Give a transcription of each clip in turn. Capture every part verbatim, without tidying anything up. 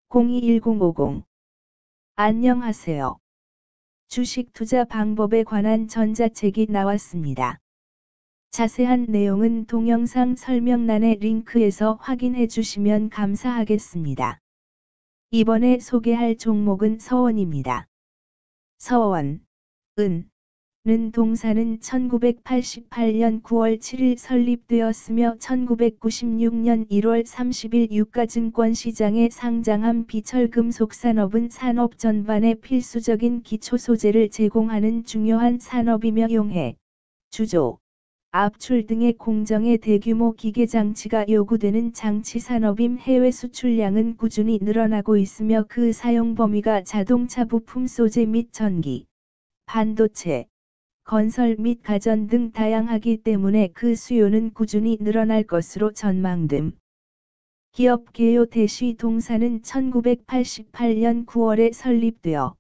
공이일공오공. 안녕하세요. 주식 투자 방법에 관한 전자책이 나왔습니다. 자세한 내용은 동영상 설명란의 링크에서 확인해 주시면 감사하겠습니다. 이번에 소개할 종목은 서원입니다. 서원, 은, 는 동사는 천구백팔십팔년 구월 칠일 설립되었으며 천구백구십육년 일월 삼십일 유가증권시장에 상장한 비철금속산업은 산업 전반에 필수적인 기초소재를 제공하는 중요한 산업이며 용해, 주조, 압출 등의 공정의 대규모 기계장치가 요구되는 장치산업임. 해외 수출량은 꾸준히 늘어나고 있으며 그 사용 범위가 자동차 부품 소재 및 전기, 반도체, 건설 및 가전 등 다양하기 때문에 그 수요는 꾸준히 늘어날 것으로 전망됨. 기업 개요 대시 동사는 천구백팔십팔년 구월에 설립되어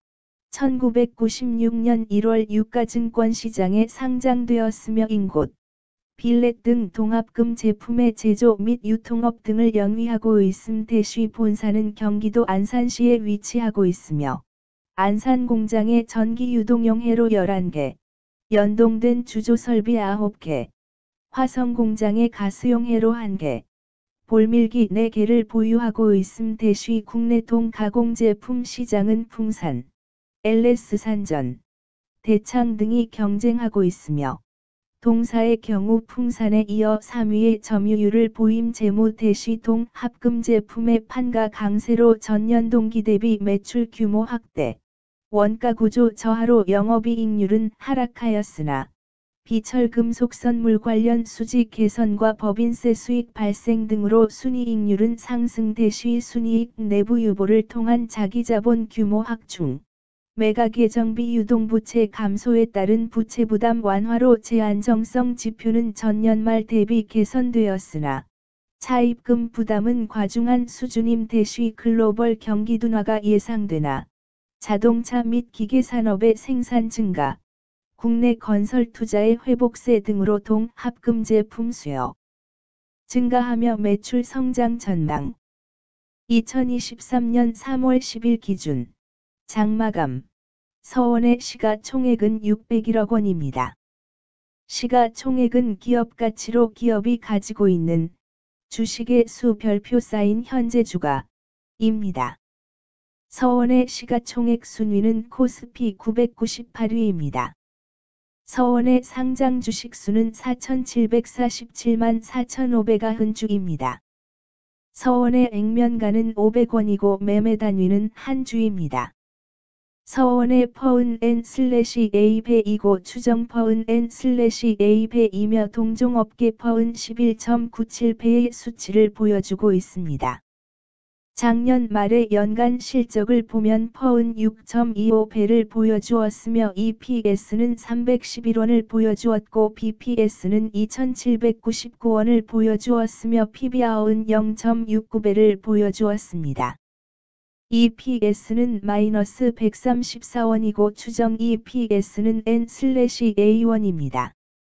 천구백구십육년 일월 유가증권시장에 상장되었으며 인곳, 빌렛 등 동합금 제품의 제조 및 유통업 등을 영위하고 있음. 대시 본사는 경기도 안산시에 위치하고 있으며 안산 공장에 전기 유동용 회로 열한 개, 연동된 주조 설비 아홉 개, 화성 공장에 가스용 회로 한 개, 볼밀기 네 개를 보유하고 있음. 대시 국내 동가공제품 시장은 풍산, 엘에스 산전, 대창 등이 경쟁하고 있으며 동사의 경우 풍산에 이어 삼 위의 점유율을 보임. 재무 대시 동합금 제품의 판가 강세로 전년 동기 대비 매출 규모 확대, 원가 구조 저하로 영업이익률은 하락하였으나 비철금속 선물 관련 수지 개선과 법인세 수익 발생 등으로 순이익률은 상승. 대시 순이익 내부 유보를 통한 자기자본 규모 확충, 매각 예정비 유동부채 감소에 따른 부채부담 완화로 제안정성 지표는 전년 말 대비 개선되었으나 차입금 부담은 과중한 수준임. 대시 글로벌 경기 둔화가 예상되나 자동차 및 기계산업의 생산 증가, 국내 건설 투자의 회복세 등으로 동합금 제품 수요 증가하며 매출 성장 전망. 이천이십삼년 삼월 십일 기준 장마감 서원의 시가총액은 육백일억 원입니다. 시가총액은 기업가치로 기업이 가지고 있는 주식의 수 별표 쌓인 현재 주가입니다. 서원의 시가총액 순위는 코스피 구백구십팔 위입니다. 서원의 상장 주식 수는 사천칠백사십칠만 사천오백구십 주입니다. 서원의 액면가는 오백 원이고 매매 단위는 한 주입니다. 서원의 퍼은 엔 슬래시 에이 배이고 추정 퍼은 엔 슬래시 에이 배이며 동종업계 퍼은 십일 점 구칠 배의 수치를 보여주고 있습니다. 작년 말의 연간 실적을 보면 퍼은 육 점 이오 배를 보여주었으며 이피에스는 삼백십일 원을 보여주었고 비피에스는 이천칠백구십구 원을 보여주었으며 피비알은 영 점 육구 배를 보여주었습니다. 이피에스는 마이너스 백삼십사 원이고 추정 이피에스는 엔 슬래시 에이 원입니다.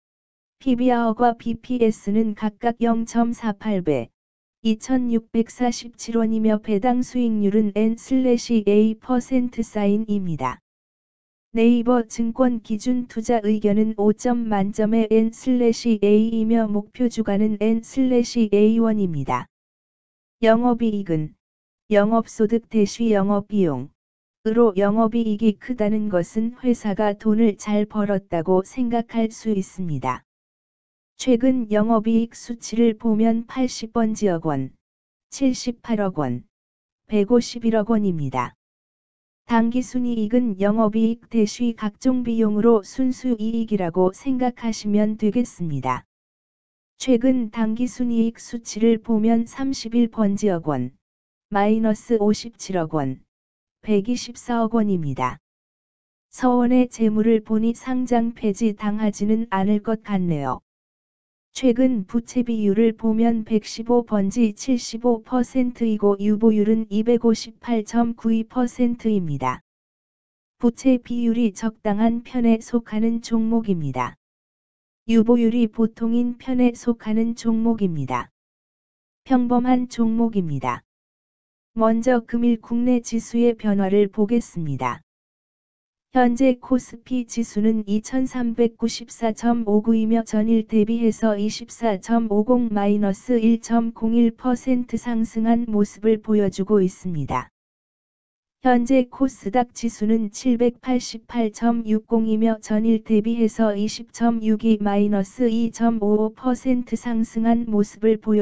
피비알과 비피에스는 각각 영 점 사팔 배, 이천육백사십칠 원이며 배당 수익률은 엔 슬래시 에이 퍼센트 사인입니다. 네이버 증권 기준 투자 의견은 오 점 만점의 엔 슬래시 에이이며 목표 주가는 엔 슬래시 에이 원입니다. 영업이익은 영업소득 대시 영업비용 으로 영업이익이 크다는 것은 회사가 돈을 잘 벌었다고 생각할 수 있습니다. 최근 영업이익 수치를 보면 팔십 번지억 원, 칠십팔억 원, 백오십일억 원입니다. 당기순이익은 영업이익 대시 각종 비용으로 순수이익이라고 생각하시면 되겠습니다. 최근 당기순이익 수치를 보면 삼십일 번지억 원, 마이너스 오십칠억 원, 백이십사억 원입니다. 서원의 재물을 보니 상장 폐지 당하지는 않을 것 같네요. 최근 부채 비율을 보면 백십오 번지 칠십오 퍼센트이고 유보율은 이백오십팔 점 구이 퍼센트입니다. 부채 비율이 적당한 편에 속하는 종목입니다. 유보율이 보통인 편에 속하는 종목입니다. 평범한 종목입니다. 먼저 금일 국내 지수의 변화를 보겠습니다. 현재 코스피 지수는 이천삼백구십사 점 오구이며 전일 대비해서 이십사 점 오공 마이너스 일 점 공일 퍼센트 상승한 모습을 보여주고 있습니다. 현재 코스닥 지수는 칠백팔십팔 점 육공이며 전일 대비해서 이십 점 육이 마이너스 이 점 오오 퍼센트 상승한 모습을 보여